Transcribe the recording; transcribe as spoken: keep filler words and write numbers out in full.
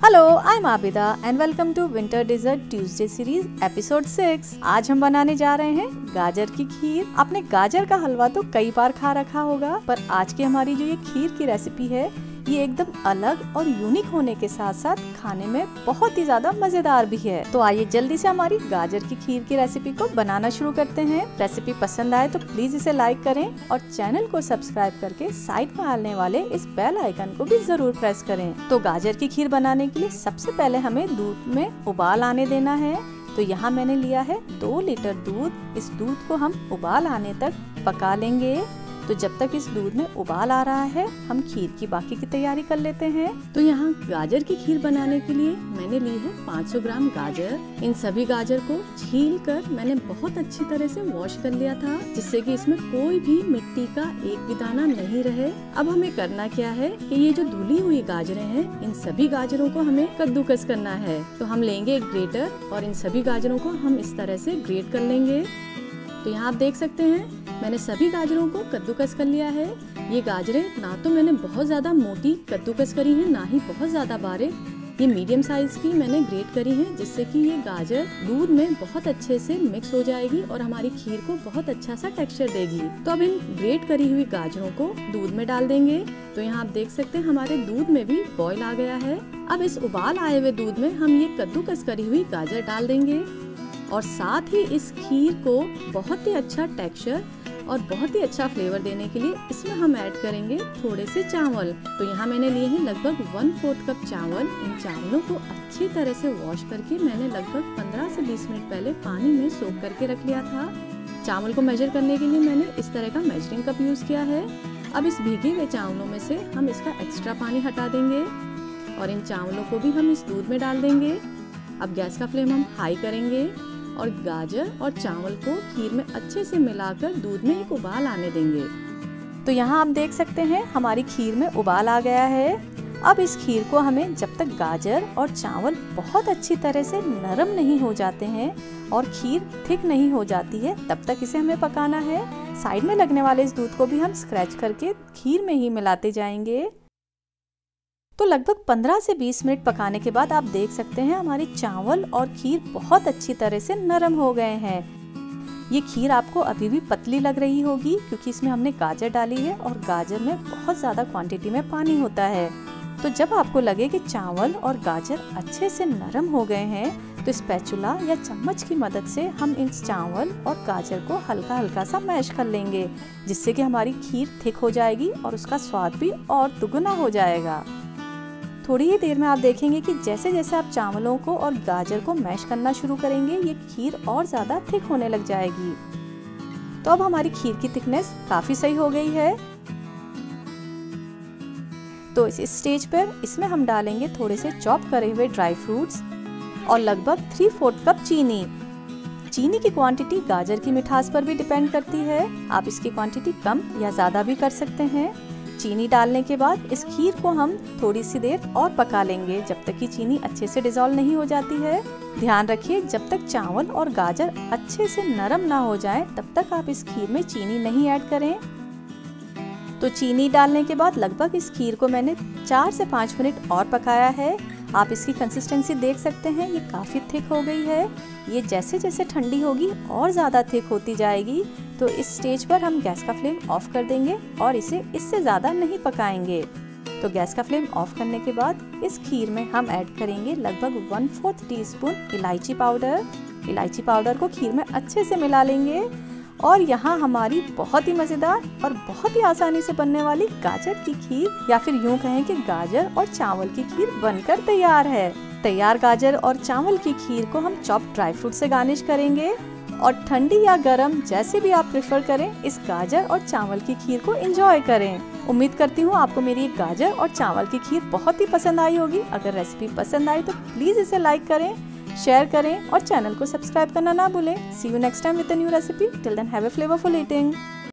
Hello, I am Abida and welcome to winter dessert Tuesday series episode six. आज हम बनाने जा रहे हैं गाजर की खीर। आपने गाजर का हलवा तो कई बार खा रखा होगा, पर आज की हमारी जो ये खीर की रेसिपी है ये एकदम अलग और यूनिक होने के साथ साथ खाने में बहुत ही ज्यादा मजेदार भी है। तो आइए जल्दी से हमारी गाजर की खीर की रेसिपी को बनाना शुरू करते हैं। रेसिपी पसंद आए तो प्लीज इसे लाइक करें और चैनल को सब्सक्राइब करके साइड में आने वाले इस बेल आइकन को भी जरूर प्रेस करें। तो गाजर की खीर बनाने के लिए सबसे पहले हमें दूध में उबाल आने देना है। तो यहाँ मैंने लिया है दो लीटर दूध। इस दूध को हम उबाल आने तक पका लेंगे। तो जब तक इस दूध में उबाल आ रहा है हम खीर की बाकी की तैयारी कर लेते हैं। तो यहाँ गाजर की खीर बनाने के लिए मैंने ली है पाँच सौ ग्राम गाजर। इन सभी गाजर को छील कर मैंने बहुत अच्छी तरह से वॉश कर लिया था, जिससे कि इसमें कोई भी मिट्टी का एक भी दाना नहीं रहे। अब हमें करना क्या है कि ये जो धुली हुई गाजरें हैं, इन सभी गाजरों को हमें कद्दूकस करना है। तो हम लेंगे एक ग्रेटर और इन सभी गाजरों को हम इस तरह से ग्रेट कर लेंगे। तो यहाँ आप देख सकते हैं मैंने सभी गाजरों को कद्दूकस कर लिया है। ये गाजरें ना तो मैंने बहुत ज्यादा मोटी कद्दूकस करी है, ना ही बहुत ज्यादा बारीक। ये मीडियम साइज की मैंने ग्रेट करी है, जिससे कि ये गाजर दूध में बहुत अच्छे से मिक्स हो जाएगी और हमारी खीर को बहुत अच्छा सा टेक्सचर देगी। तो अब इन ग्रेट करी हुई गाजरों को दूध में डाल देंगे। तो यहाँ आप देख सकते हैं हमारे दूध में भी बॉईल आ गया है। अब इस उबाल आए हुए दूध में हम ये कद्दूकस करी हुई गाजर डाल देंगे और साथ ही इस खीर को बहुत ही अच्छा टेक्सचर और बहुत ही अच्छा फ्लेवर देने के लिए इसमें हम ऐड करेंगे थोड़े से चावल। तो यहाँ मैंने लिए हैं लगभग वन फोर्थ कप चावल। इन चावलों को अच्छी तरह से वॉश करके मैंने लगभग पंद्रह से बीस मिनट पहले पानी में सोख करके रख लिया था। चावल को मेजर करने के लिए मैंने इस तरह का मेजरिंग कप यूज किया है। अब इस भीगे हुए चावलों में से हम इसका एक्स्ट्रा पानी हटा देंगे और इन चावलों को भी हम इस दूध में डाल देंगे। अब गैस का फ्लेम हम हाई करेंगे और गाजर और चावल को खीर में अच्छे से मिलाकर दूध में एक उबाल आने देंगे। तो यहाँ आप देख सकते हैं हमारी खीर में उबाल आ गया है। अब इस खीर को हमें जब तक गाजर और चावल बहुत अच्छी तरह से नरम नहीं हो जाते हैं और खीर थिक नहीं हो जाती है, तब तक इसे हमें पकाना है। साइड में लगने वाले इस दूध को भी हम स्क्रैच करके खीर में ही मिलाते जाएंगे। तो लगभग पंद्रह से बीस मिनट पकाने के बाद आप देख सकते हैं हमारी चावल और खीर बहुत अच्छी तरह से नरम हो गए हैं। ये खीर आपको अभी भी पतली लग रही होगी क्योंकि इसमें हमने गाजर डाली है और गाजर में बहुत ज्यादा क्वांटिटी में पानी होता है। तो जब आपको लगे कि चावल और गाजर अच्छे से नरम हो गए हैं तो स्पैचुला या चम्मच की मदद से हम इन चावल और गाजर को हल्का हल्का सा मैश कर लेंगे, जिससे कि हमारी खीर थिक हो जाएगी और उसका स्वाद भी और दुगुना हो जाएगा। थोड़ी ही देर में आप देखेंगे कि जैसे जैसे आप चावलों को और गाजर को मैश करना शुरू करेंगे ये खीर और ज्यादा थिक होने लग जाएगी। तो अब हमारी खीर की थिकनेस काफी सही हो गई है। तो इस स्टेज पर इसमें हम डालेंगे थोड़े से चॉप करे हुए ड्राई फ्रूट्स और लगभग थ्री फोर्थ कप चीनी। चीनी की क्वांटिटी गाजर की मिठास पर भी डिपेंड करती है, आप इसकी क्वांटिटी कम या ज्यादा भी कर सकते हैं। चीनी डालने के बाद इस खीर को हम थोड़ी सी देर और पका लेंगे जब तक कि चीनी अच्छे से डिसॉल्व नहीं हो जाती है। ध्यान रखिए जब तक चावल और गाजर अच्छे से नरम ना हो जाए तब तक आप इस खीर में चीनी नहीं ऐड करें। तो चीनी डालने के बाद लगभग इस खीर को मैंने चार से पाँच मिनट और पकाया है। आप इसकी कंसिस्टेंसी देख सकते हैं ये काफी थिक हो गई है। ये जैसे जैसे ठंडी होगी और ज्यादा थिक होती जाएगी। तो इस स्टेज पर हम गैस का फ्लेम ऑफ कर देंगे और इसे इससे ज्यादा नहीं पकाएंगे। तो गैस का फ्लेम ऑफ करने के बाद इस खीर में हम ऐड करेंगे लगभग वन फोर्थ टी स्पून इलायची पाउडर। इलायची पाउडर को खीर में अच्छे से मिला लेंगे और यहाँ हमारी बहुत ही मजेदार और बहुत ही आसानी से बनने वाली गाजर की खीर या फिर यूं कहें कि गाजर और चावल की खीर बनकर तैयार है। तैयार गाजर और चावल की खीर को हम चॉप ड्राई फ्रूट से गार्निश करेंगे और ठंडी या गरम जैसे भी आप प्रेफर करें इस गाजर और चावल की खीर को एंजॉय करें। उम्मीद करती हूँ आपको मेरी गाजर और चावल की खीर बहुत ही पसंद आई होगी। अगर रेसिपी पसंद आई तो प्लीज इसे लाइक करें, शेयर करें और चैनल को सब्सक्राइब करना ना भूलें। See you next time with a new recipe. Till then have a flavourful eating.